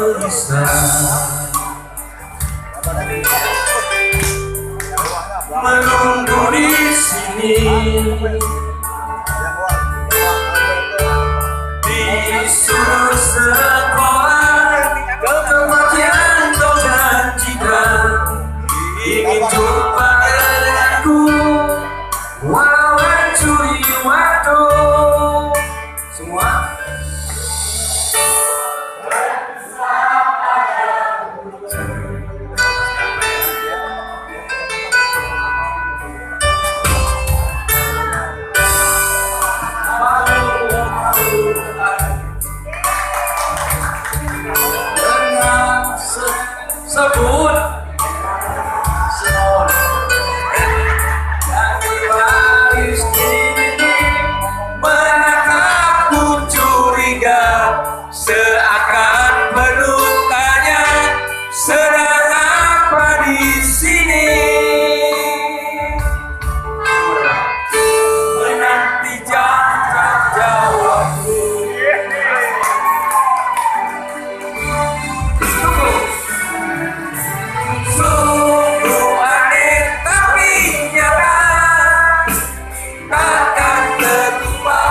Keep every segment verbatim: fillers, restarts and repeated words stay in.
bisa menunggu di sini disuruh sekolah ke tempat yang kau janjikan, ingin jumpa denganku walau mencuri waktu. Semua sebut semua dari baris ini menatapku curiga, seakan bertanya sedang apa di sini, menanti jawab-jawabmu. Sungguh aneh tapi nyata, takkan terlupa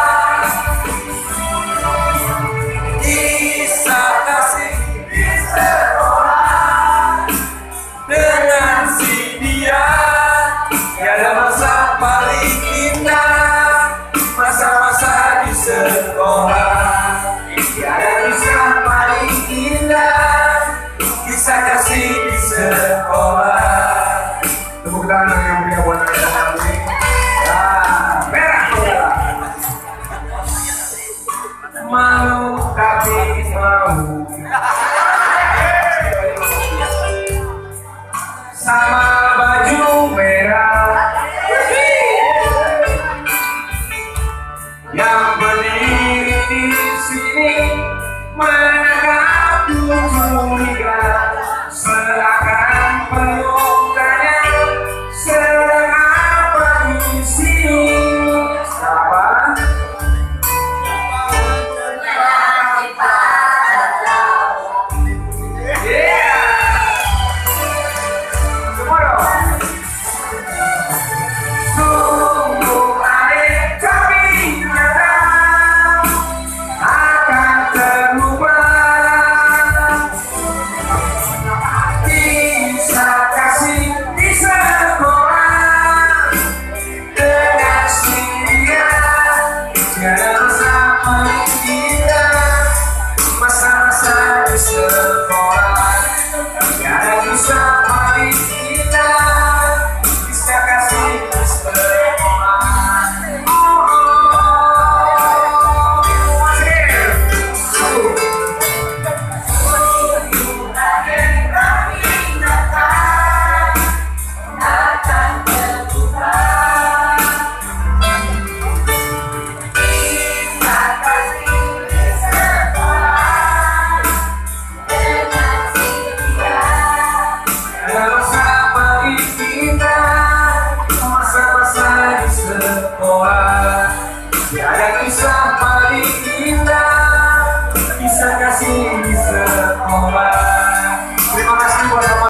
kisah kasih di sekolah dengan si dia. Tiada masa paling indah, masa-masa di sekolah. Tiada kisah paling indah, kisah kasih di sekolah. Tepuk tangan yang mulia buat anak-anak ini. Nah, merah merah. Malu tapi mau sama baju merah yang berdiri di sini menatapku curiga, seakan bertanya sedang apa di sini. Siapa? Yeah. Semua dong. Sungguh aneh tapi nyata, akan terlupa kisah kasih di sekolah dengan si dia. Tiada masa paling indah, masa-masa di sekolah. Tiada kisah